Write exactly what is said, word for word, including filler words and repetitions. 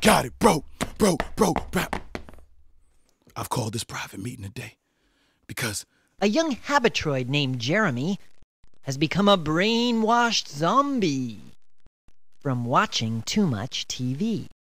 got it, bro, bro, bro, bro. I've called this private meeting today because a young habitoid named Jeremy has become a brainwashed zombie from watching too much T V.